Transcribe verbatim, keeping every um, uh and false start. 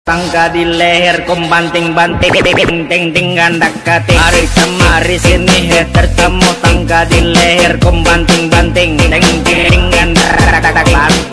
Tangga di leher kom banting-banting ting ting ting ganda kating mari kemari sini he tertemu tangga di leher kom banting-banting ting ting ting ganda